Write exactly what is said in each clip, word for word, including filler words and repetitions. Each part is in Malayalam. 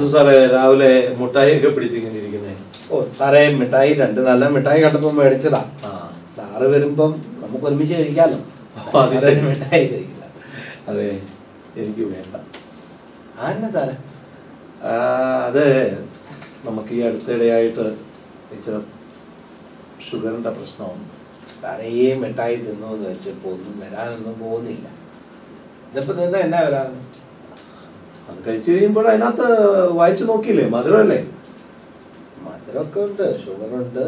സാറേ രാവിലെ മിഠായി ഒക്കെ പിടിച്ചിങ്ങനെ ഇരിക്കുന്നേ? ഓ സാറേ, മിഠായി രണ്ട് നല്ല മിഠായി കണ്ടപ്പോൾ മേടിച്ചതാ. സാറ് വരുമ്പം നമുക്ക് ഒരുമിച്ച് കഴിക്കാമല്ലോ. മിഠായി കഴിക്കില്ല. അതെ, എനിക്ക് വേണ്ട. ആന്നെ സാറേ? അത് നമുക്ക് ഈ അടുത്തിടെയായിട്ട് ഇച്ചിരി ഷുഗറിൻ്റെ പ്രശ്നമാണ്. സാറേ ഈ മിഠായി തിന്നോന്ന് വെച്ചപ്പോൾ ഒന്നും വരാനൊന്നും പോകുന്നില്ല. ഇതിപ്പോൾ നിന്ന് എന്നാ വരാൻ? അത് കഴിച്ചു കഴിയുമ്പോൾ അതിനകത്ത് വായിച്ചു നോക്കിയില്ലേ, മധുരമല്ലേ? മധുരമൊക്കെ ഉണ്ട്, ഷുഗറുണ്ട്.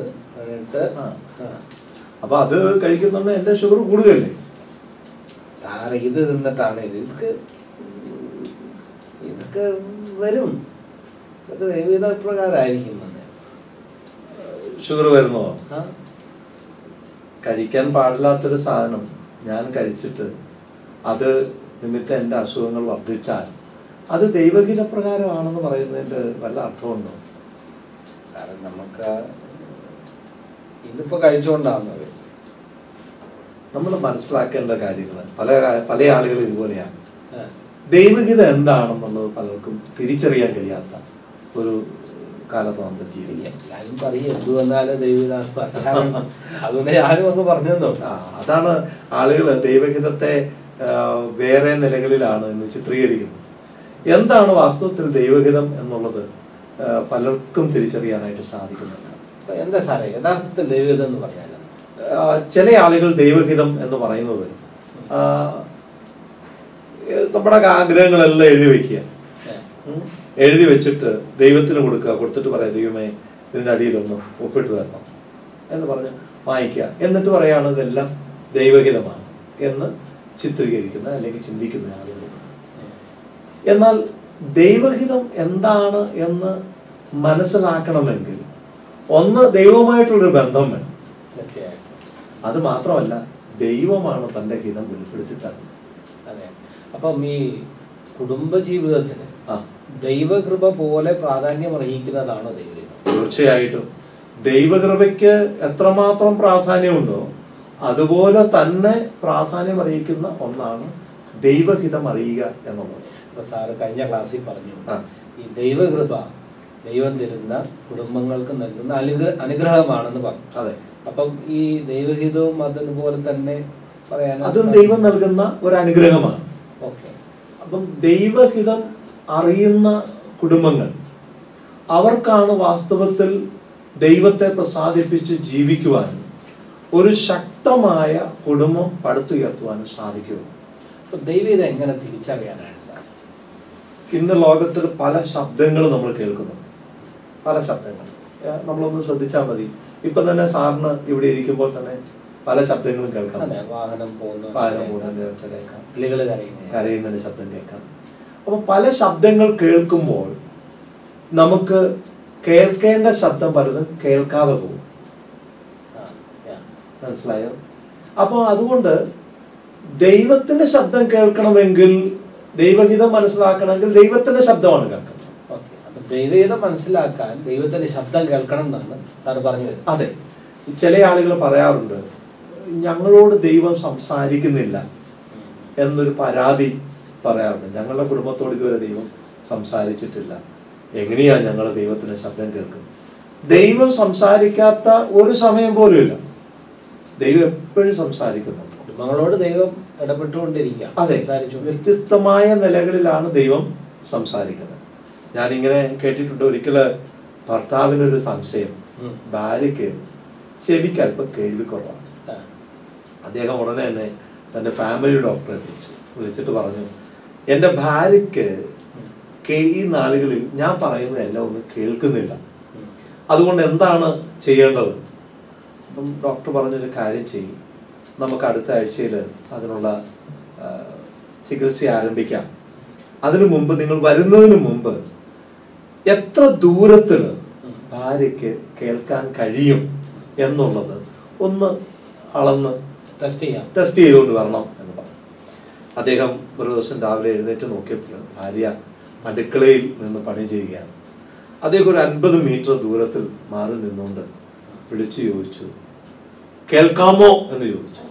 അപ്പൊ അത് കഴിക്കുന്നുണ്ട് എന്റെ ഷുഗർ കൂടുകയല്ലേ സാറ്? ഇത് തിന്നിട്ടാണ് ഇത് ഇതൊക്കെ ഇതൊക്കെ വരും. ഇതൊക്കെ ദൈവീത പ്രകാരമായിരിക്കും. ഷുഗർ വരുന്നോ? കഴിക്കാൻ പാടില്ലാത്തൊരു സാധനം ഞാൻ കഴിച്ചിട്ട് അത് നിമിത്തം എൻ്റെ അസുഖങ്ങൾ വർദ്ധിച്ചാൽ അത് ദൈവഹിത പ്രകാരമാണെന്ന് പറയുന്നതിൻ്റെ വല്ല അർത്ഥമുണ്ടോ? സാറേ നമുക്ക് ഇതിപ്പോ കഴിച്ചുകൊണ്ടാവുന്നത്. നമ്മൾ മനസ്സിലാക്കേണ്ട കാര്യങ്ങൾ പല പല ആളുകൾ ഇതുപോലെയാണ്. ദൈവഹിതം എന്താണെന്നുള്ളത് പലർക്കും തിരിച്ചറിയാൻ കഴിയാത്ത ഒരു കാലത്ത് നമുക്ക് ജീവിക്കാം. ഞാനും പറയും എന്തു വന്നാലും ദൈവഹിത, അതുകൊണ്ട് ഞാനും ഒന്ന് പറഞ്ഞു. ആ അതാണ് ആളുകൾ ദൈവഹിതത്തെ വേറെ നിലകളിലാണ് ഇന്ന് ചിത്രീകരിക്കുന്നത്. എന്താണ് വാസ്തവത്തിൽ ദൈവഹിതം എന്നുള്ളത് പലർക്കും തിരിച്ചറിയാനായിട്ട് സാധിക്കുന്നില്ല. എന്താ സാറേ യഥാർത്ഥത്തിൽ ദൈവഹിതം എന്ന് പറഞ്ഞാൽ? ചില ആളുകൾ ദൈവഹിതം എന്ന് പറയുന്നത് നമ്മുടെ ആഗ്രഹങ്ങളെല്ലാം എഴുതി വെക്കുക, എഴുതി വെച്ചിട്ട് ദൈവത്തിന് കൊടുക്കുക, കൊടുത്തിട്ട് പറയാം ദൈവമേ ഇതിൻ്റെ അടിയിലൊന്ന് ഒപ്പിട്ട് തരണം എന്ന് പറഞ്ഞ് വായിക്കുക, എന്നിട്ട് പറയാണ് ഇതെല്ലാം ദൈവഹിതമാണ് എന്ന് ചിത്രീകരിക്കുന്ന അല്ലെങ്കിൽ ചിന്തിക്കുന്ന ആളുകൾ. എന്നാൽ ദൈവഹിതം എന്താണ് എന്ന് മനസ്സിലാക്കണമെങ്കിൽ ഒന്ന് ദൈവവുമായിട്ടുള്ളൊരു ബന്ധം വേണം. അത് മാത്രമല്ല ദൈവമാണ് തൻ്റെ ഹിതം വെളിപ്പെടുത്തി തരുന്നത്. അതെ. അപ്പം ഈ കുടുംബ ജീവിതത്തിന് ദൈവകൃപ പോലെ പ്രാധാന്യം അർഹിക്കുന്നതാണോ ദൈവഹിതം? തീർച്ചയായിട്ടും ദൈവകൃപയ്ക്ക് എത്രമാത്രം പ്രാധാന്യമുണ്ടോ അതുപോലെ തന്നെ പ്രാധാന്യം അറിയിക്കുന്ന ഒന്നാണ് ദൈവഹിതം അറിയുക എന്നുള്ളത്. അപ്പൊ സാറ് കഴിഞ്ഞ ക്ലാസ്സിൽ പറഞ്ഞു ഈ ദൈവകൃപ ദൈവം തരുന്ന കുടുംബങ്ങൾക്ക് നൽകുന്ന അനുഗ്രഹ അനുഗ്രഹമാണെന്ന് പറഞ്ഞു. അതെ. അപ്പം ഈ ദൈവഹിതവും അതുപോലെ തന്നെ പറയാൻ അതും ദൈവം നൽകുന്ന ഒരു അനുഗ്രഹമാണ്. ഓക്കെ. അപ്പം ദൈവഹിതം അറിയുന്ന കുടുംബങ്ങൾ അവർക്കാണ് വാസ്തവത്തിൽ ദൈവത്തെ പ്രസാദിപ്പിച്ച് ജീവിക്കുവാനും ഒരു ശക്തമായ കുടുംബം പടുത്തുയർത്തുവാനും സാധിക്കും. അപ്പൊ ദൈവഹിതം എങ്ങനെ തിരിച്ചറിയാനാണ് സാധിക്കും? ഇന്ന് ലോകത്തിൽ പല ശബ്ദങ്ങൾ നമ്മൾ കേൾക്കുന്നു, പല ശബ്ദങ്ങൾ നമ്മളൊന്ന് ശ്രദ്ധിച്ചാൽ മതി. ഇപ്പൊ തന്നെ സാറിന് ഇവിടെ ഇരിക്കുമ്പോൾ തന്നെ പല ശബ്ദങ്ങളും കേൾക്കാം. വാഹനം പോകുന്ന വാഹനം പോകുന്നതിന്റെ ഒച്ച കേൾക്കാം, കിളികൾ കരയുന്ന കരയുന്നതിന്റെ ശബ്ദം കേൾക്കാം. അപ്പൊ പല ശബ്ദങ്ങൾ കേൾക്കുമ്പോൾ നമുക്ക് കേൾക്കേണ്ട ശബ്ദം പലതും കേൾക്കാതെ പോകും. മനസ്സിലായോ? അപ്പൊ അതുകൊണ്ട് ദൈവത്തിന്റെ ശബ്ദം കേൾക്കണമെങ്കിൽ, ദൈവഹിതം മനസ്സിലാക്കണമെങ്കിൽ ദൈവത്തിന്റെ ശബ്ദമാണ് കേൾക്കുന്നത്. ദൈവഹിതം മനസ്സിലാക്കാൻ ദൈവത്തിന്റെ ശബ്ദം കേൾക്കണം എന്നാണ് സാറ് പറഞ്ഞത്. അതെ. ചില ആളുകൾ പറയാറുണ്ട് ഞങ്ങളോട് ദൈവം സംസാരിക്കുന്നില്ല എന്നൊരു പരാതി പറയാറുണ്ട്. ഞങ്ങളുടെ കുടുംബത്തോട് ഇതുവരെ ദൈവം സംസാരിച്ചിട്ടില്ല, എങ്ങനെയാ ഞങ്ങൾ ദൈവത്തിന്റെ ശബ്ദം കേൾക്കുന്നത്? ദൈവം സംസാരിക്കാത്ത ഒരു സമയം പോലും ഇല്ല. ദൈവം എപ്പോഴും സംസാരിക്കുന്നുണ്ട്. കുടുംബങ്ങളോട് ദൈവം ഇടപെട്ടുകൊണ്ടിരിക്കുക. അതെ, വ്യത്യസ്തമായ നിലകളിലാണ് ദൈവം സംസാരിക്കുന്നത്. ഞാനിങ്ങനെ കേട്ടിട്ടുണ്ട്, ഒരിക്കല് ഭർത്താവിനൊരു സംശയം, ഭാര്യയ്ക്ക് ചെവിക്ക് അല്പം കേൾവിക്കുറവാണ്. അദ്ദേഹം ഉടനെ തന്നെ തൻ്റെ ഫാമിലി ഡോക്ടറെ വിളിച്ചു വിളിച്ചിട്ട് പറഞ്ഞു എൻ്റെ ഭാര്യയ്ക്ക് ഈ നാളുകളിൽ ഞാൻ പറയുന്നതെല്ലാം ഒന്നും കേൾക്കുന്നില്ല, അതുകൊണ്ട് എന്താണ് ചെയ്യേണ്ടത്? അപ്പം ഡോക്ടർ പറഞ്ഞൊരു കാര്യം ചെയ്യും, നമുക്ക് അടുത്ത ആഴ്ചയിൽ അതിനുള്ള ചികിത്സ ആരംഭിക്കാം. അതിനു മുമ്പ്, നിങ്ങൾ വരുന്നതിന് മുമ്പ് എത്ര ദൂരത്തിൽ ഭാര്യയ്ക്ക് കേൾക്കാൻ കഴിയും എന്നുള്ളത് ഒന്ന് അളന്ന് ടെസ്റ്റ് ചെയ്യാം ടെസ്റ്റ് ചെയ്തുകൊണ്ട് വരണം എന്ന് പറഞ്ഞു. അദ്ദേഹം ഒരു ദിവസം രാവിലെ എഴുന്നേറ്റ് നോക്കിയപ്പോൾ ഭാര്യ അടുക്കളയിൽ നിന്ന് പണി ചെയ്യുകയാണ്. അദ്ദേഹം ഒരു അൻപത് മീറ്റർ ദൂരത്തിൽ മാറി നിന്നുകൊണ്ട് വിളിച്ചു ചോദിച്ചു, കേൾക്കാമോ എന്ന് ചോദിച്ചു.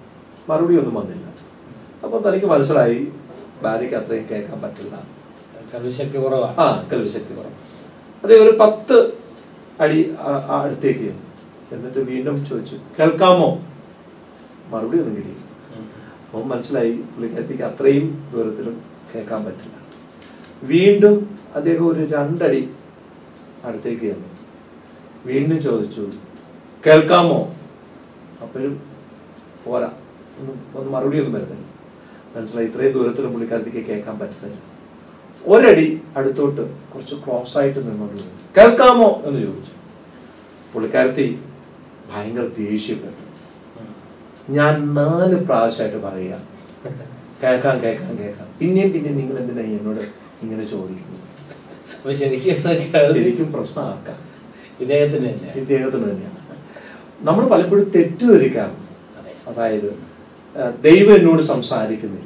മറുപടി ഒന്നും വന്നില്ല. അപ്പൊ തനിക്ക് മനസ്സിലായി ഭാര്യയ്ക്ക് അത്രയും കേൾക്കാൻ പറ്റില്ല. കൽവിശക്തി കുറവാണ്. ആ കൽവിശക്തി കുറവ്. അതേ ഒരു പത്ത് അടി അടുത്തേക്ക് എന്നിട്ട് വീണ്ടും ചോദിച്ചു, കേൾക്കാമോ? മറുപടി ഒന്നും കിട്ടി. അപ്പം മനസ്സിലായി പുള്ളിക്കാരത്തേക്ക് അത്രയും ദൂരത്തിലും കേൾക്കാൻ പറ്റില്ല. വീണ്ടും അദ്ദേഹം ഒരു രണ്ടടി അടുത്തേക്ക് ചെന്നു, വീണ്ടും ചോദിച്ചു, കേൾക്കാമോ? അപ്പോഴും പോരാ, ഒന്നും ഒന്ന് മറുപടി ഒന്നും വരുന്നില്ല. മനസ്സിലായി ഇത്രയും ദൂരത്തിലും പുള്ളിക്കാരത്തേക്ക് കേൾക്കാൻ പറ്റുന്നില്ല. ഒരടി അടുത്തോട്ട് കുറച്ച് ക്ലോസ് ആയിട്ട് നിന്നോണ്ട് കേൾക്കാമോ എന്ന് ചോദിച്ചു. പുള്ളിക്കാരത്തി ഭയങ്കര ദേഷ്യപ്പെട്ടു. ഞാൻ നാല് പ്രാവശ്യമായിട്ട് പറയുക, കേൾക്കാം കേൾക്കാം കേൾക്കാം, പിന്നെയും പിന്നെയും നിങ്ങൾ എന്തിനാ എന്നോട് ഇങ്ങനെ ചോദിക്കുന്നത്? ശരിക്കും പ്രശ്നമാക്കാം ഇദ്ദേഹത്തിന് തന്നെ ഇദ്ദേഹത്തിന് തന്നെയാണ്. നമ്മൾ പലപ്പോഴും തെറ്റിദ്ധരിക്കാറുണ്ട്. അതായത് ദൈവം എന്നോട് സംസാരിക്കുന്നില്ല.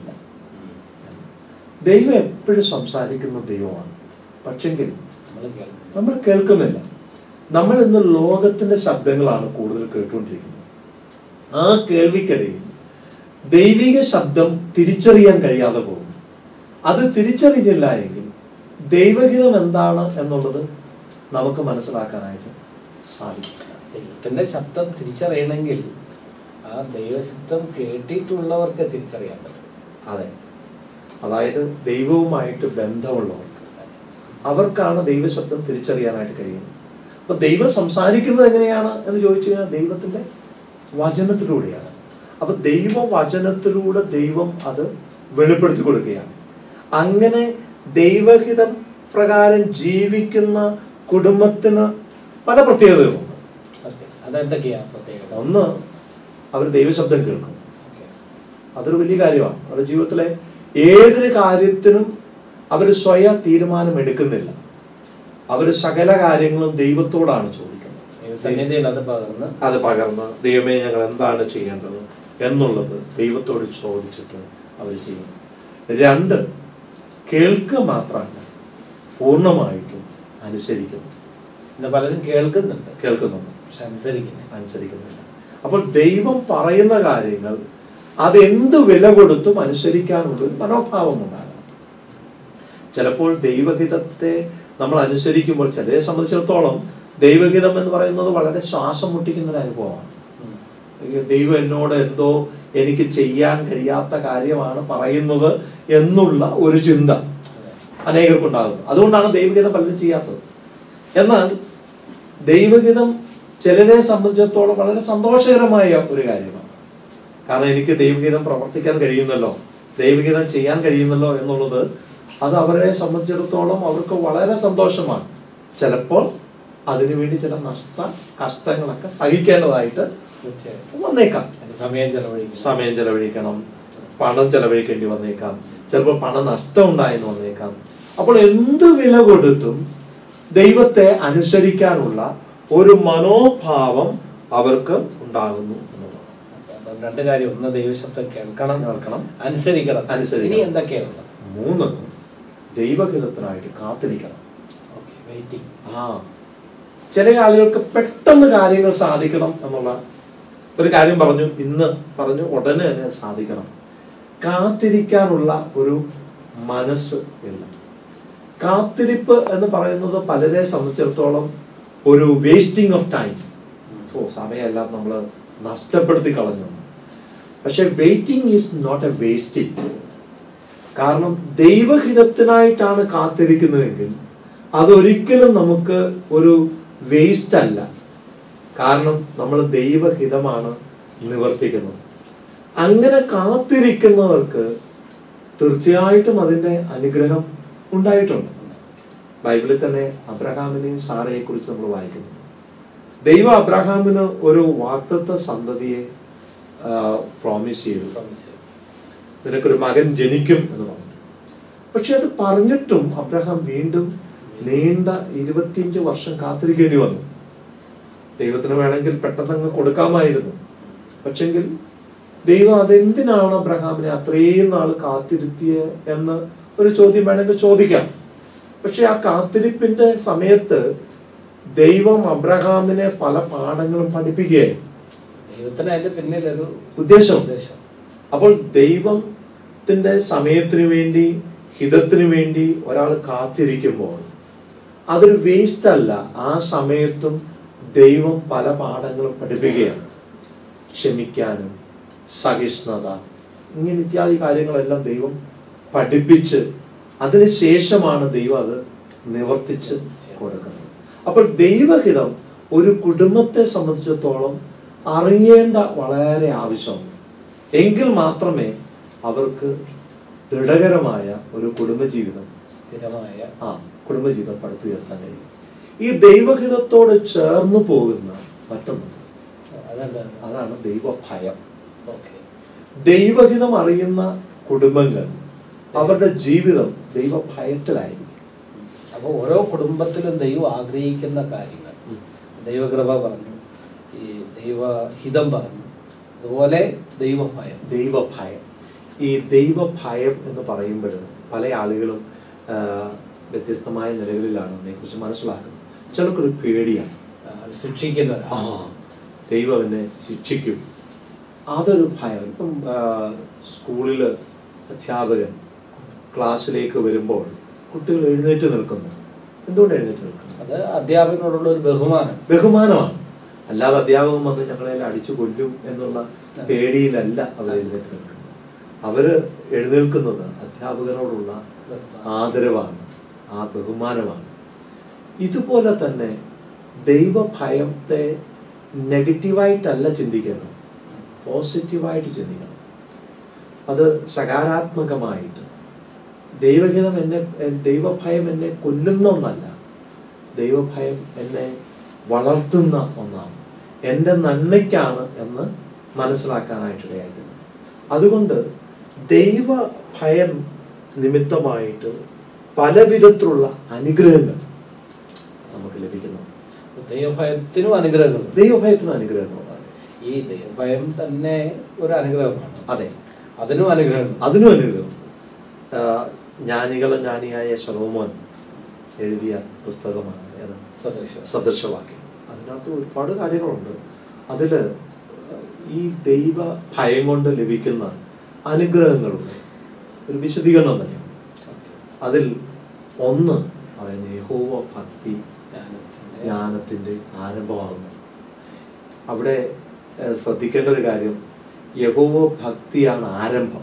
ദൈവം എപ്പോഴും സംസാരിക്കുന്ന ദൈവമാണ്, പക്ഷെങ്കിൽ നമ്മൾ കേൾക്കുന്നില്ല. നമ്മൾ ഇന്ന് ലോകത്തിന്റെ ശബ്ദങ്ങളാണ് കൂടുതൽ കേട്ടുകൊണ്ടിരിക്കുന്നത്. ആ കേൾവിക്കിടയിൽ ദൈവിക ശബ്ദം തിരിച്ചറിയാൻ കഴിയാതെ പോകും. അത് തിരിച്ചറിഞ്ഞില്ല എങ്കിൽ ദൈവഹിതം എന്താണ് എന്നുള്ളത് നമുക്ക് മനസ്സിലാക്കാനായിട്ട് സാധിക്കില്ല. ദൈവത്തിന്റെ ശബ്ദം തിരിച്ചറിയണമെങ്കിൽ ആ ദൈവശബ്ദം കേട്ടിട്ടുള്ളവർക്ക് തിരിച്ചറിയാൻ പറ്റും. അതെ, അതായത് ദൈവവുമായിട്ട് ബന്ധമുള്ളവർക്ക്, അവർക്കാണ് ദൈവശബ്ദം തിരിച്ചറിയാനായിട്ട് കഴിയുന്നത്. അപ്പൊ ദൈവം സംസാരിക്കുന്നത് എങ്ങനെയാണ് എന്ന് ചോദിച്ചു കഴിഞ്ഞാൽ ദൈവത്തിന്റെ വചനത്തിലൂടെയാണ്. അപ്പൊ ദൈവ വചനത്തിലൂടെ ദൈവം അത് വെളിപ്പെടുത്തി കൊടുക്കുകയാണ്. അങ്ങനെ ദൈവഹിതം പ്രകാരം ജീവിക്കുന്ന കുടുംബത്തിന് പല പ്രത്യേകതകളുണ്ട്. അതെന്തൊക്കെയാണ് പ്രത്യേകത? ഒന്ന്, അവർ ദൈവശബ്ദം കേൾക്കും. അതൊരു വലിയ കാര്യമാണ്. അവരുടെ ജീവിതത്തിലെ ഏതൊരു കാര്യത്തിനും അവർ സ്വയം തീരുമാനം എടുക്കുന്നില്ല. അവർ സകല കാര്യങ്ങളും ദൈവത്തോടാണ് ചോദിക്കുന്നത്. അത് പകർന്ന് അത് പകർന്ന് ദൈവമേ ഞങ്ങൾ എന്താണ് ചെയ്യേണ്ടത് എന്നുള്ളത് ദൈവത്തോട് ചോദിച്ചിട്ട് അവർ ചെയ്യുന്നു. രണ്ട്, കേൾക്കുക മാത്രമല്ല, പൂർണ്ണമായിട്ടും അനുസരിക്കുന്നു. പിന്നെ പലരും കേൾക്കുന്നുണ്ട് കേൾക്കുന്നുണ്ട് പക്ഷെ അനുസരിക്കുന്നില്ല അനുസരിക്കുന്നില്ല അപ്പോൾ ദൈവം പറയുന്ന കാര്യങ്ങൾ അതെന്ത് വില കൊടുത്തും അനുസരിക്കാനുള്ളൊരു മനോഭാവം ഉണ്ടാകണം. ചിലപ്പോൾ ദൈവഹിതത്തെ നമ്മൾ അനുസരിക്കുമ്പോൾ ചിലരെ സംബന്ധിച്ചിടത്തോളം ദൈവഹിതം എന്ന് പറയുന്നത് വളരെ ശ്വാസം മുട്ടിക്കുന്ന ഒരു അനുഭവമാണ്. ദൈവം എന്നോട് എന്തോ എനിക്ക് ചെയ്യാൻ കഴിയാത്ത കാര്യമാണ് പറയുന്നത് എന്നുള്ള ഒരു ചിന്ത അനേകർക്കുണ്ടാകുന്നു. അതുകൊണ്ടാണ് ദൈവഹിതം പലരും ചെയ്യാത്തത്. എന്നാൽ ദൈവഹിതം ചിലരെ സംബന്ധിച്ചിടത്തോളം വളരെ സന്തോഷകരമായ ഒരു കാര്യമാണ്. കാരണം എനിക്ക് ദൈവഹിതം പ്രവർത്തിക്കാൻ കഴിയുന്നല്ലോ, ദൈവഹിതം ചെയ്യാൻ കഴിയുന്നല്ലോ എന്നുള്ളത് അത് അവരെ സംബന്ധിച്ചിടത്തോളം അവർക്ക് വളരെ സന്തോഷമാണ്. ചിലപ്പോൾ അതിനുവേണ്ടി ചില നഷ്ട കഷ്ടങ്ങളൊക്കെ സഹിക്കേണ്ടതായിട്ട് വന്നേക്കാം. സമയം ചെലവഴിക്കണം സമയം ചെലവഴിക്കണം പണം ചെലവഴിക്കേണ്ടി വന്നേക്കാം. ചിലപ്പോൾ പണം നഷ്ടം ഉണ്ടായെന്ന് വന്നേക്കാം. അപ്പോൾ എന്ത് വില കൊടുത്തും ദൈവത്തെ അനുസരിക്കാനുള്ള ഒരു മനോഭാവം അവർക്ക് ഉണ്ടാകുന്നു എന്നുള്ളതാണ്. രണ്ട് കാര്യം, ഒന്ന് ദൈവശബ്ദം കേൾക്കണം കേൾക്കണം അനുസരിക്കണം അനുസരിക്കണം എന്തൊക്കെയാണ്? മൂന്ന്, ദൈവഹിതത്തിനായിട്ട് കാത്തിരിക്കണം. ആ ചില ആളുകൾക്ക് പെട്ടെന്ന് കാര്യങ്ങൾ സാധിക്കണം എന്നുള്ള ഒരു കാര്യം പറഞ്ഞു, ഇന്ന് പറഞ്ഞു ഉടനെ തന്നെ സാധിക്കണം. കാത്തിരിക്കാനുള്ള ഒരു മനസ്സ് ഇല്ല. കാത്തിരിപ്പ് എന്ന് പറയുന്നത് പലരെ സംബന്ധിച്ചിടത്തോളം ഒരു വേസ്റ്റിംഗ് ഓഫ് ടൈം. ഓ സമയമെല്ലാം നമ്മൾ നഷ്ടപ്പെടുത്തി കളഞ്ഞു. പക്ഷെ waiting is not a wasting. കാരണം ദൈവഹിതത്തിനായിട്ടാണ് കാത്തിരിക്കുന്നതെങ്കിൽ അതൊരിക്കലും നമുക്ക് ഒരു വേസ്റ്റ് അല്ല. കാരണം നമ്മൾ ദൈവഹിതമാണ് നിവർത്തിക്കുന്നത്. അങ്ങനെ കാത്തിരിക്കുന്നവർക്ക് തീർച്ചയായിട്ടും അതിൻ്റെ അനുഗ്രഹം ഉണ്ടായിട്ടുണ്ട്. ബൈബിളിൽ തന്നെ അബ്രഹാമിനെയും സാറയെ കുറിച്ച് നമ്മൾ വായിക്കുന്നു. ദൈവം അബ്രഹാമിന് ഒരു വാഗ്ദത്ത സന്തതിയെ പ്രോമിസ് ചെയ്തു, നിനക്കൊരു മകൻ ജനിക്കും എന്ന് പറഞ്ഞു. പക്ഷെ അത് പറഞ്ഞിട്ടും അബ്രഹാം വീണ്ടും നീണ്ട ഇരുപത്തിയഞ്ച് വർഷം കാത്തിരിക്കേണ്ടി വന്നു. ദൈവത്തിന് വേണമെങ്കിൽ പെട്ടെന്ന് കൊടുക്കാമായിരുന്നു. പക്ഷെങ്കിൽ ദൈവം അതെന്തിനാണ് അബ്രഹാമിനെ അത്രയും നാൾ കാത്തിരുത്തിയ എന്ന് ഒരു ചോദ്യം വേണമെങ്കിൽ ചോദിക്കാം. പക്ഷെ ആ കാത്തിരിപ്പിന്റെ സമയത്ത് ദൈവം അബ്രഹാമിനെ പല പാഠങ്ങളും പഠിപ്പിക്കുകയായി. ദൈവത്തിന് അതിന്റെ പിന്നിലൊരു ഉദ്ദേശം. അപ്പോൾ ദൈവത്തിന്റെ സമയത്തിന് വേണ്ടി ഹിതത്തിന് വേണ്ടി ഒരാൾ കാത്തിരിക്കുമ്പോൾ അതൊരു വേസ്റ്റ് അല്ല. ആ സമയത്തും ദൈവം പല പാഠങ്ങളും പഠിപ്പിക്കുകയാണ്. ക്ഷമിക്കാനും സഹിഷ്ണുത, ഇങ്ങനെ ഇത്യാദി കാര്യങ്ങളെല്ലാം ദൈവം പഠിപ്പിച്ച് അതിനുശേഷമാണ് ദൈവം അത് നിവർത്തിച്ച് കൊടുക്കുന്നത്. അപ്പോൾ ദൈവഹിതം ഒരു കുടുംബത്തെ സംബന്ധിച്ചിടത്തോളം അറിയേണ്ട വളരെ ആവശ്യമുണ്ട്. എങ്കിൽ മാത്രമേ അവർക്ക് ദൃഢകരമായ ഒരു കുടുംബജീവിതം, സ്ഥിരമായ ആ കുടുംബജീവിതം പടുത്തുയർത്താൻ കഴിയും. ഈ ദൈവഹിതത്തോട് ചേർന്ന് പോകുന്ന മറ്റൊന്ന് അതാണ് ദൈവഭയം. ദൈവഹിതം അറിയുന്ന കുടുംബങ്ങൾ അവരുടെ ജീവിതം ദൈവഭയത്തിലായിരിക്കും. അപ്പോൾ ഓരോ കുടുംബത്തിലും ദൈവം ആഗ്രഹിക്കുന്ന കാര്യങ്ങൾ, ദൈവകൃപ പറഞ്ഞു, ഈ ദൈവഹിതം പറഞ്ഞു, അതുപോലെ ദൈവഭയം. ദൈവഭയം ഈ ദൈവഭയം എന്ന് പറയുമ്പോൾ പല ആളുകളും വ്യത്യസ്തമായ നിലകളിലാണ് അതിനെക്കുറിച്ച് മനസ്സിലാക്കുന്നത്. ചിലർക്കൊരു പേടിയാണ്, ശിക്ഷിക്കുന്ന ആ ദൈവം എന്നെ ശിക്ഷിക്കും, അതൊരു ഭയം. ഇപ്പം സ്കൂളിൽ അധ്യാപകൻ ക്ലാസ്സിലേക്ക് വരുമ്പോൾ കുട്ടികൾ എഴുന്നേറ്റ് നിൽക്കുന്നു. എന്തുകൊണ്ട് എഴുന്നേറ്റ് നിൽക്കുന്നു? അത് അധ്യാപകനോടുള്ള ഒരു ബഹുമാനം ബഹുമാനമാണ്. അല്ലാതെ അധ്യാപകൻ വന്ന് ഞങ്ങളെല്ലാം അടിച്ചു കൊല്ലും എന്നുള്ള പേടിയിലല്ല അവർ എഴുന്നേറ്റ് നിൽക്കുന്നത്. അവര് എഴുന്നേൽക്കുന്നത് അധ്യാപകനോടുള്ള ആദരവാണ്, ആ ബഹുമാനമാണ്. ഇതുപോലെ തന്നെ ദൈവഭയത്തെ നെഗറ്റീവായിട്ടല്ല ചിന്തിക്കണം, പോസിറ്റീവായിട്ട് ചിന്തിക്കണം. അത് സകാരാത്മകമായിട്ട്. ദൈവഹിതം എന്നെ, ദൈവഭയം എന്നെ കൊല്ലുന്ന ഒന്നല്ല, ദൈവഭയം എന്നെ വളർത്തുന്ന ഒന്നാണ്, എൻ്റെ നന്മയ്ക്കാണ് എന്ന് മനസ്സിലാക്കാനായിട്ടിടയായിട്ടുണ്ട്. അതുകൊണ്ട് ദൈവഭയം നിമിത്തമായിട്ട് പല വിധത്തിലുള്ള അനുഗ്രഹങ്ങൾ നമുക്ക് ലഭിക്കുന്നു. ദൈവഭയത്തിനും അനുഗ്രഹങ്ങൾ, ദൈവഭയത്തിനും അനുഗ്രഹങ്ങളാണ്. ഈ ദൈവഭയം തന്നെ ഒരു അനുഗ്രഹമാണ്. അതെ, അതിനും അനുഗ്രഹം, അതിനും അനുഗ്രഹം. ജ്ഞാനികളും ജ്ഞാനിയായ ശലോമോൻ എഴുതിയ പുസ്തകമാണ് സദൃശവാക്യം. അതിനകത്ത് ഒരുപാട് കാര്യങ്ങളുണ്ട്. അതില് ഈ ദൈവ ഭയം കൊണ്ട് ലഭിക്കുന്ന അനുഗ്രഹങ്ങളുണ്ട്, ഒരു വിശദീകരണം തന്നെയാണ്. അതിൽ ഒന്ന് പറയുന്നത് യഹോവ ഭക്തി ജ്ഞാനത്തിന്റെ ആരംഭമാകുന്നു. അവിടെ ശ്രദ്ധിക്കേണ്ട ഒരു കാര്യം, യഹോവ ഭക്തിയാണ് ആരംഭം.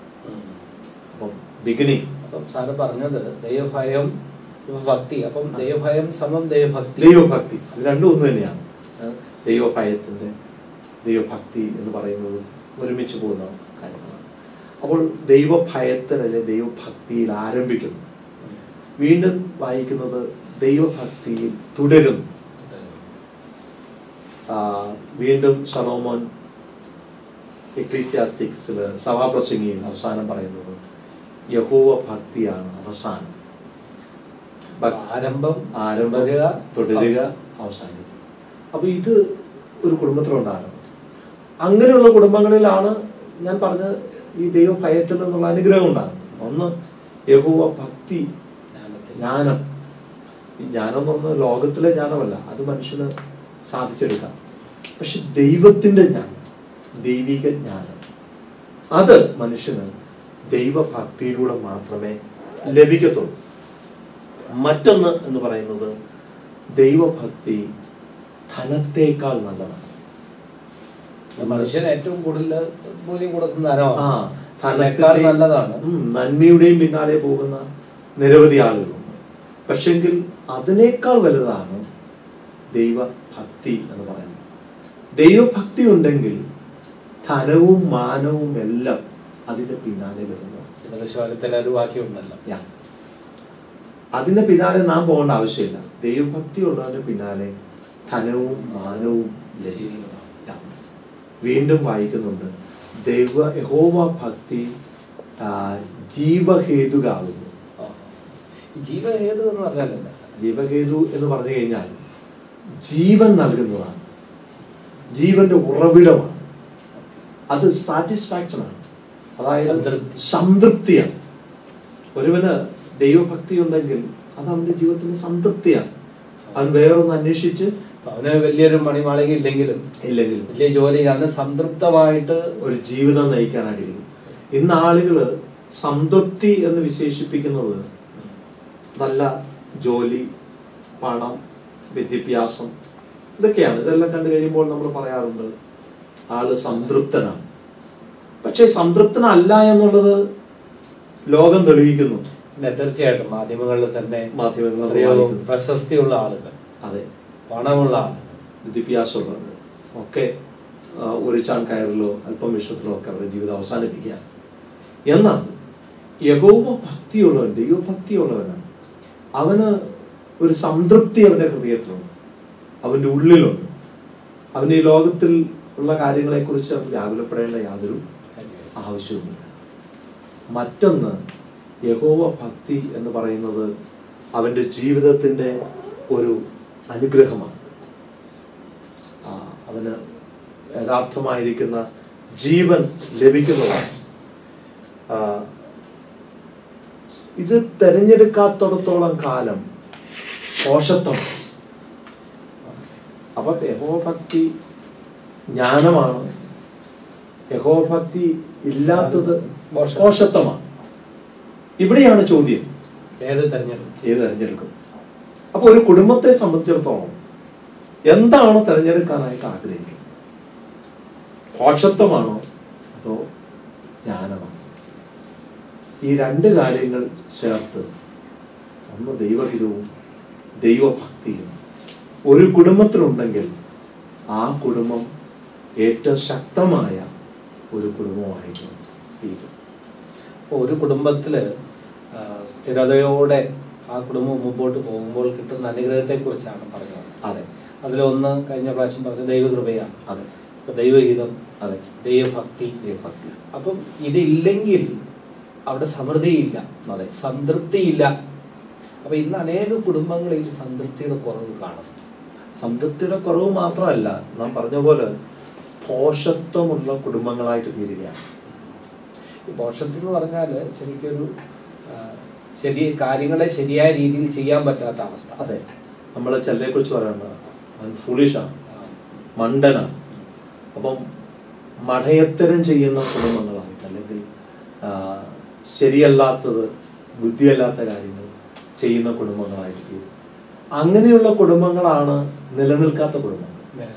അപ്പം ബിഗിനിങ്. അപ്പം സാറ് പറഞ്ഞത് ദൈവഭയം ഭക്തി, അപ്പം ദൈവഭയം സമം ദൈവഭക്തി. ദൈവഭക്തി ഇത് രണ്ടും ഒന്ന് തന്നെയാണ്. ദൈവഭയത്തിന്റെ ദൈവഭക്തി എന്ന് പറയുന്നത് ഒരുമിച്ച് പോകുന്ന കാര്യങ്ങളാണ്. അപ്പോൾ ദൈവഭയത്തിൽ അല്ലെ ദൈവഭക്തിയിൽ ആരംഭിക്കുന്നു. വീണ്ടും വായിക്കുന്നത് ദൈവഭക്തിയിൽ തുടരുന്നു. വീണ്ടും ശലോമോൻ എക്ലീസിയാസ്റ്റിക്സിൽ സഭാപ്രസംഗിയിൽ അവസാനം പറയുന്നത് യഹോവ ഭക്തിയാണ് അവസാനം. ആരംഭം ആരംഭം തുടരുക അവസാനം. അപ്പൊ ഇത് ഒരു കുടുംബത്തിലുണ്ടാകണം. അങ്ങനെയുള്ള കുടുംബങ്ങളിലാണ് ഞാൻ പറഞ്ഞ ഈ ദൈവഭയത്തിൽ നിന്നുള്ള അനുഗ്രഹം ഉണ്ടാകുന്നത്. ഒന്ന് യഹോവ ഭക്തി, ജ്ഞാനം. ഈ ജ്ഞാനം എന്ന് പറഞ്ഞത് ലോകത്തിലെ ജ്ഞാനമല്ല, അത് മനുഷ്യന് സാധിച്ചെടുക്കാം. പക്ഷെ ദൈവത്തിന്റെ ജ്ഞാനം, ദൈവിക ജ്ഞാനം, അത് മനുഷ്യന് ദൈവഭക്തിയിലൂടെ മാത്രമേ ലഭിക്കത്തുള്ളൂ. മറ്റൊന്ന് എന്ന് പറയുന്നത് ദൈവഭക്തി ധനത്തേക്കാൾ നല്ലതാണ്. മനുഷ്യന് ഏറ്റവും കൂടുതൽ മൂല്യം കൊടുക്കുന്ന ആ ധനത്തേക്കാൾ നല്ലതാണ്. നന്മയുടെയും പിന്നാലെ പോകുന്ന നിരവധി ആളുകളുണ്ട്. പക്ഷെങ്കിൽ അതിനേക്കാൾ വലുതാണ് ദൈവഭക്തി എന്ന് പറയുന്നത്. ദൈവഭക്തി ഉണ്ടെങ്കിൽ ധനവും മാനവും എല്ലാം അതിന്റെ പിന്നാലെ വരുന്നു. ഒരു വാക്യമുണ്ടല്ലോ, അതിന്റെ പിന്നാലെ നാം പോകേണ്ട ആവശ്യമില്ല. ദൈവഭക്തി ഉള്ളതിന്റെ പിന്നാലെ ധനവും മാനവും ലഭിക്കുന്നു. വീണ്ടും വായിക്കുന്നുണ്ട് ദൈവ യഹോവ ഭക്തി ജീവഹേതുകാവുന്നു. ജീവഹേതു എന്ന് പറഞ്ഞാൽ ജീവഹേതു എന്ന് പറഞ്ഞു കഴിഞ്ഞാൽ ജീവൻ നൽകുന്നതാണ്, ജീവന്റെ ഉറവിടമാണ്, അത് സാറ്റിസ്ഫാക്ഷൻ ആണ്, അതായത് സംതൃപ്തിയാണ്. ഒരുവന് ദൈവഭക്തി ഉണ്ടെങ്കിൽ അത് അവന്റെ ജീവിതത്തിന് സംതൃപ്തിയാണ്. അവൻ വേറൊന്ന് അന്വേഷിച്ച് അവന് വലിയൊരു മണിമാളിക ഇല്ലെങ്കിലും ഇല്ലെങ്കിലും വലിയ ജോലി, അവന് സംതൃപ്തമായിട്ട് ഒരു ജീവിതം നയിക്കാനായിട്ടിരിക്കും. ഇന്ന് ആളുകള് സംതൃപ്തി എന്ന് വിശേഷിപ്പിക്കുന്നത് നല്ല ജോലി, പണം, വിദ്യാഭ്യാസം, ഇതൊക്കെയാണ്. ഇതെല്ലാം കണ്ടു കഴിയുമ്പോൾ നമ്മൾ പറയാറുണ്ട് ആള് സംതൃപ്തനാണ്. പക്ഷെ സംതൃപ്തനല്ല എന്നുള്ളത് ലോകം തെളിയിക്കുന്നു. തീർച്ചയായിട്ടും മാധ്യമങ്ങളിൽ തന്നെ മാധ്യമങ്ങൾ പ്രശസ്തിയുള്ള ആളുകൾ, അതെ, പണമുള്ള ആളുകൾ, വിദ്യാഭ്യാസമുള്ളവർ ഒക്കെ ഒരു ചാൺ കയറിലോ അല്പം വിഷത്തിലോ ഒക്കെ അവരുടെ ജീവിതം അവസാനിപ്പിക്കുക. എന്നാൽ യഹോവ ഭക്തിയുള്ളവൻ, ദൈവഭക്തിയുള്ളവനാണ്. അവന് ഒരു സംതൃപ്തി അവന്റെ ഹൃദയത്തിലുണ്ട്, അവന്റെ ഉള്ളിലുണ്ട്. അവന് ഈ ലോകത്തിൽ ഉള്ള കാര്യങ്ങളെക്കുറിച്ച് അവൻ വ്യാകുലപ്പെടേണ്ട യാതൊരു ആവശ്യവുമില്ല. മറ്റൊന്ന്, യഹോവ ഭക്തി എന്ന് പറയുന്നത് അവന്റെ ജീവിതത്തിന്റെ ഒരു അനുഗ്രഹമാണ്. അവന് യഥാർത്ഥമായിരിക്കുന്ന ജീവൻ ലഭിക്കുന്നതാണ്. ഇത് തെരഞ്ഞെടുക്കാത്തിടത്തോളം കാലം പോഷത്വം. അപ്പൊ യഹോഭക്തി ജ്ഞാനമാണ്, യഹോഭക്തി ഇല്ലാത്തത് പോഷത്വമാണ്. ഇവിടെയാണ് ചോദ്യം, ഏത് തെരഞ്ഞെടുക്കും ഏത് തെരഞ്ഞെടുക്കും? അപ്പൊ ഒരു കുടുംബത്തെ സംബന്ധിച്ചിടത്തോളം എന്താണ് തെരഞ്ഞെടുക്കാനായിട്ട് ആഗ്രഹിക്കുന്നത്? പോഷത്വമാണോ അതോ ജ്ഞാനമാണോ? ഈ രണ്ട് കാര്യങ്ങൾ ചേർത്ത്, ഒന്ന് ദൈവഹിതവും ദൈവഭക്തിയും ഒരു കുടുംബത്തിലുണ്ടെങ്കിൽ ആ കുടുംബം ഏറ്റവും ശക്തമായ ഒരു കുടുംബമായിട്ട് തീരും. അപ്പോൾ ഒരു കുടുംബത്തില് സ്ഥിരതയോടെ ആ കുടുംബം മുമ്പോട്ട് പോകുമ്പോൾ കിട്ടുന്ന അനുഗ്രഹത്തെ കുറിച്ചാണ് പറഞ്ഞത്. അതെ, അതിലൊന്ന് കഴിഞ്ഞ പ്രാവശ്യം പറഞ്ഞ ദൈവകൃപയാണ്. അതെ, ദൈവഹിതം, അതെ, ദൈവഭക്തി. ദൈവഭക്തി അപ്പം ഇതില്ലെങ്കിൽ അവിടെ സമൃദ്ധിയില്ല, അതെ, സംതൃപ്തിയില്ല. അപ്പൊ ഇന്ന് അനേക കുടുംബങ്ങളിൽ സംതൃപ്തിയുടെ കുറവ് കാണും. സംതൃപ്തിയുടെ കുറവ് മാത്രമല്ല, നാം പറഞ്ഞ പോലെ പോഷത്വമുള്ള കുടുംബങ്ങളായിട്ട് തീരുകയാണ്. ഈ പോഷത്വം എന്ന് പറഞ്ഞാൽ ശരിക്കൊരു ശരി കാര്യങ്ങളെ ശരിയായ രീതിയിൽ ചെയ്യാൻ പറ്റാത്ത അവസ്ഥ. അതെ, നമ്മൾ ചിലരെ കുറിച്ച് പറയുന്നത് അവൻ ഫുളിഷാണ്, മണ്ടനാണ്. അപ്പം മഠയത്തരം ചെയ്യുന്ന കുടുംബങ്ങളായിട്ട്, അല്ലെങ്കിൽ ശരിയല്ലാത്തത്, ബുദ്ധിയല്ലാത്ത കാര്യങ്ങൾ ചെയ്യുന്ന കുടുംബങ്ങളായിട്ട് തീരും. അങ്ങനെയുള്ള കുടുംബങ്ങളാണ് നിലനിൽക്കാത്ത കുടുംബങ്ങൾ.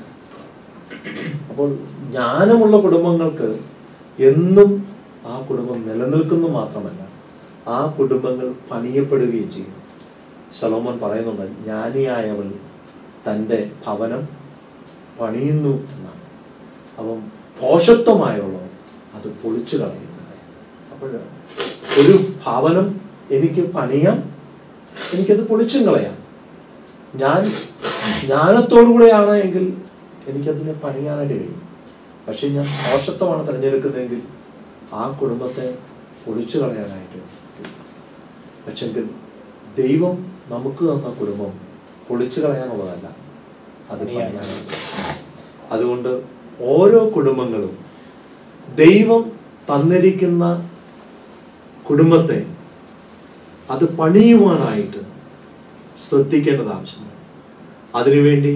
അപ്പോൾ ജ്ഞാനമുള്ള കുടുംബങ്ങൾക്ക് എന്നും ആ കുടുംബം നിലനിൽക്കുന്നു മാത്രമല്ല, ആ കുടുംബങ്ങൾ പണിയപ്പെടുകയും ചെയ്യും. ശലോമോൻ പറയുന്നുണ്ട്, ജ്ഞാനിയായവൾ തൻ്റെ ഭവനം പണിയുന്നു എന്നാണ്. അപ്പം പോഷത്വമായുള്ളവർ അത് പൊളിച്ചു കളയുന്നത്. അപ്പോൾ ഒരു ഭവനം എനിക്ക് പണിയാം, എനിക്കത് പൊളിച്ചും കളയാം. ഞാൻ ജ്ഞാനത്തോടുകൂടെയാണ് എങ്കിൽ എനിക്കതിനെ പണിയാനായിട്ട് കഴിയും. പക്ഷെ ഞാൻ പോഷത്വമാണ് തിരഞ്ഞെടുക്കുന്നതെങ്കിൽ ആ കുടുംബത്തെ പൊളിച്ചു കളയാനായിട്ട്. പക്ഷെങ്കിൽ ദൈവം നമുക്ക് തന്ന കുടുംബം പൊളിച്ചു കളയാനുള്ളതല്ല, അത് പണിയാനാണ്. അതുകൊണ്ട് ഓരോ കുടുംബങ്ങളും ദൈവം തന്നിരിക്കുന്ന കുടുംബത്തെ അത് പണിയുവാനായിട്ട് ശ്രദ്ധിക്കേണ്ടത് ആവശ്യമാണ്. അതിനുവേണ്ടി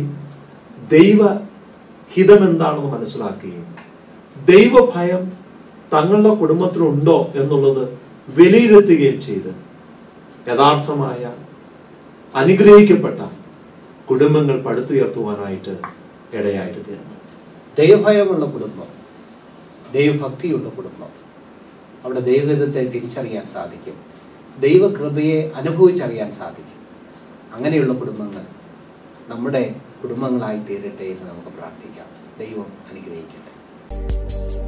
ദൈവഹിതം എന്താണെന്ന് മനസ്സിലാക്കുകയും ദൈവഭയം തങ്ങളുടെ കുടുംബത്തിലുണ്ടോ എന്നുള്ളത് വിലയിരുത്തുകയും ചെയ്ത് യഥാർത്ഥമായ അനുഗ്രഹിക്കപ്പെട്ട കുടുംബങ്ങൾ പടുത്തുയർത്തുവാനായിട്ട് ഇടയായിട്ട് തീർന്നു. ദൈവഭയമുള്ള കുടുംബം, ദൈവഭക്തിയുള്ള കുടുംബം, അവിടെ ദൈവഹിതത്തെ തിരിച്ചറിയാൻ സാധിക്കും, ദൈവകൃപയെ അനുഭവിച്ചറിയാൻ സാധിക്കും. അങ്ങനെയുള്ള കുടുംബങ്ങൾ നമ്മുടെ കുടുംബങ്ങളായി തീരട്ടെ എന്ന് നമുക്ക് പ്രാർത്ഥിക്കാം. ദൈവം അനുഗ്രഹിക്കട്ടെ.